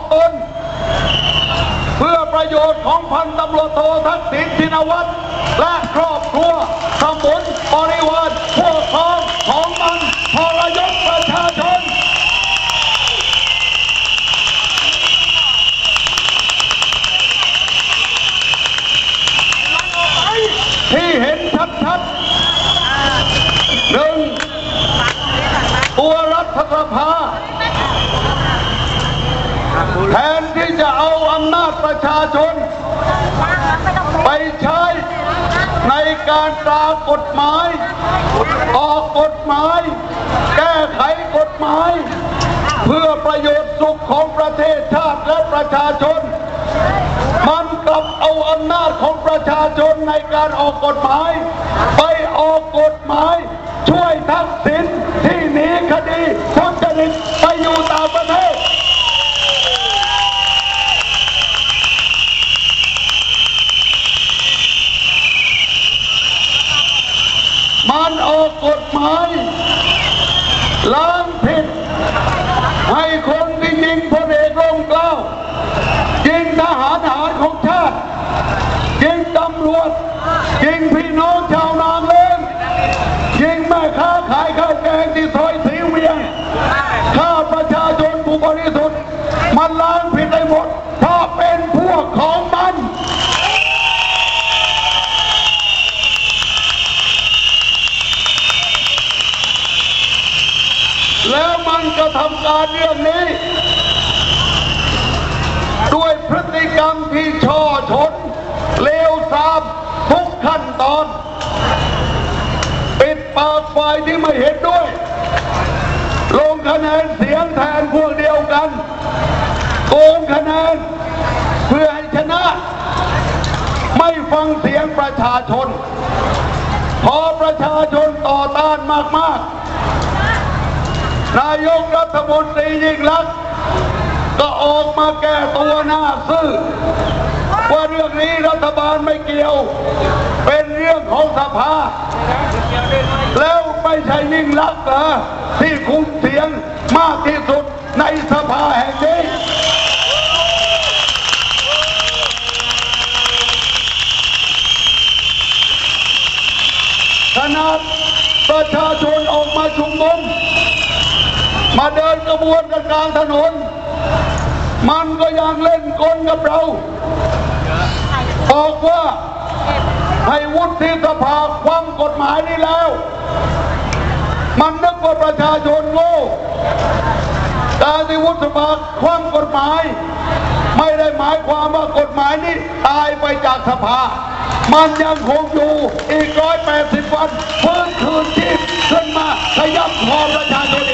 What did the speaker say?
ตนเพื่อประโยชน์ของพันตำรวจโททักษิณชินวัตรและครอบครัวสมุนบริวารพวกพ้องของมันทรยศประชาชนที่เห็นชัดๆหนึ่งตัวรัฐสภาแทนที่จะเอาอำนาจประชาชนไปใช้ในการตรากฎหมายออกกฎหมายแก้ไขกฎหมายเพื่อประโยชน์สุขของประเทศชาติและประชาชนมันกลับเอาอำนาจของประชาชนในการออกกฎหมายไปออกกฎหมายช่วยทักษิณที่หนีคดีทุจริตไปอยู่ต่างประเทศมันออกกฎหมายล้างผิดให้คนที่ยิงพลเอกร่มเกล้ายิงทหารของชาติยิงตำรวจยิงพี่น้องชาวนางเลิ้งยิงแม่ค้าขายข้าวแกงที่ซอยสีเวียงฆ่าประชาชนผู้บริสุทธิ์มันล้างผิดได้หมดเพราะเป็นพวกของมันแล้วมันก็ทำการเรื่องนี้ด้วยพฤติกรรมที่ช่อชนเลวทรามทุกขั้นตอนปิดปากฝ่ายที่ไม่เห็นด้วยลงคะแนนเสียงแทนพวกเดียวกันโกงคะแนนเพื่อให้ชนะไม่ฟังเสียงประชาชนพอประชาชนต่อต้านมากๆนายกรัฐมนตรียิ่งลักษณ์ก็ออกมาแก้ตัวหน้าซื่อว่าเรื่องนี้รัฐบาลไม่เกี่ยวเป็นเรื่องของสภาแล้วไม่ใช่ยิ่งลักษณ์เหรอที่คุมเสียงมากที่สุดในสภาแห่งนี้ขนาดประชาชนออกมาชุมนุมมาเดินกระบวนกันกลางถนนมันก็ยังเล่นกลกับเราบอกว่าให้วุฒิสภาคว่ำกฎหมายนี้แล้วมันนึกว่าประชาชนโง่การที่วุฒิสภาคว่ำกฎหมายไม่ได้หมายความว่ากฎหมายนี้ตายไปจากสภามันยังคงอยู่อีก180 วันฟื้นคืนชีพขึ้นมาขยับคอประชาชน